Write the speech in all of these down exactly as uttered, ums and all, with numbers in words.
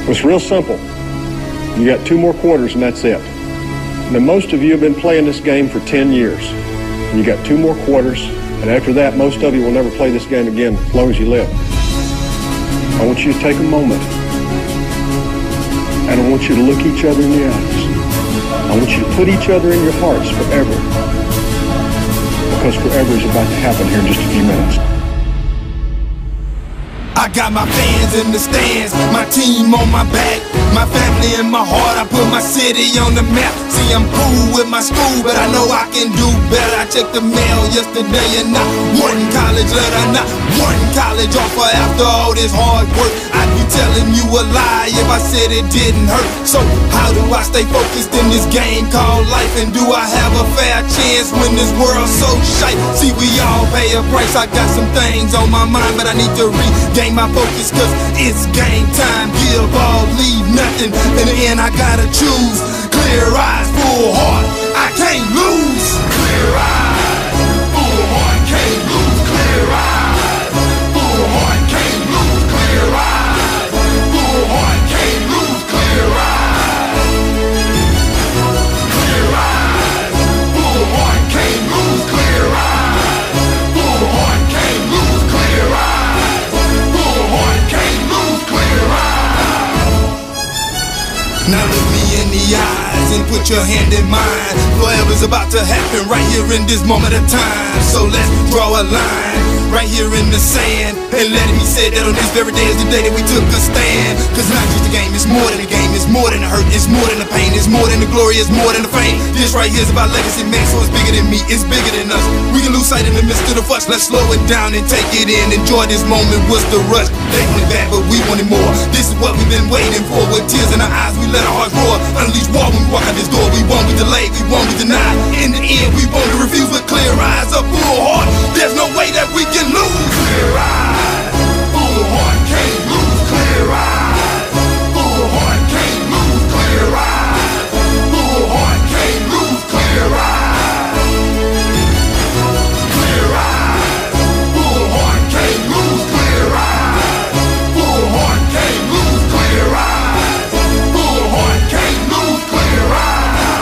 It's real simple. You got two more quarters and that's it. Now, most of you have been playing this game for ten years. You got two more quarters, and after that, most of you will never play this game again as long as you live. I want you to take a moment, and I want you to look each other in the eyes. I want you to put each other in your hearts forever, because forever is about to happen here in just a few minutes. I got my fans in the stands, my team on my back, my family in my heart. I put my city on the map. See, I'm cool with my school, but I know I can do better. I checked the mail yesterday and not one college letter, not one college offer after all this hard work. I'd be telling you a lie if I said it didn't hurt. So how do I stay focused in this game called life? And do I have a fair chance when this world's so shite? See, we all pay a price. I got some things on my mind, but I need to regain my focus, cause it's game time. Give all, leave nothing. In the end I gotta choose. Clear eyes, full heart, I can't lose. Clear eyes, full heart, can't lose. Clear eyes, full heart, can't lose. Clear eyes, full heart, can't lose. Clear eyes, clear eyes, full heart, can't lose. Clear eyes, full heart, can't lose. Clear eyes, full heart, can't lose. Clear eyes. Now look me in the eyes and put your hand in mine. Forever's about to happen right here in this moment of time. So let's draw a line right here in the sand, and let it be said that on this very day is the day that we took a stand. Cause not just a game, it's more than a game. It's more than a hurt, it's more than a pain. It's more than the glory, it's more than the fame. This right here is about legacy, man, so it's bigger than me, it's bigger than us. We can lose sight in the midst of the fuss. Let's slow it down and take it in. Enjoy this moment, what's the rush? They wanted back, but we wanted more. This is what we've been waiting for. With tears in our eyes, we let our hearts roar. Unleash war when we walk out this door. We won't be delayed, we won't be denied. In the end, we won't be refused. With clear eyes, a full heart, there's no way that we can lose. Clear eyes, full heart, can't lose. Clear eyes, full heart, can't lose. Clear eyes, full heart, can't lose. Clear eyes, clear eyes, full heart, can't lose. Clear eyes, full heart, can't lose. Clear eyes, full heart, can't lose. Clear eyes.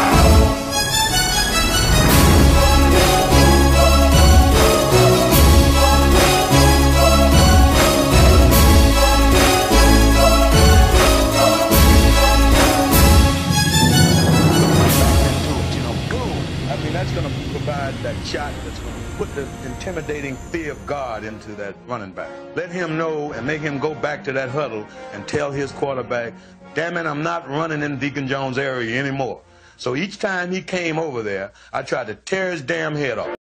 That's going to provide that shot that's going to put the intimidating fear of God into that running back. Let him know and make him go back to that huddle and tell his quarterback, damn it, I'm not running in Deacon Jones' area anymore. So each time he came over there, I tried to tear his damn head off.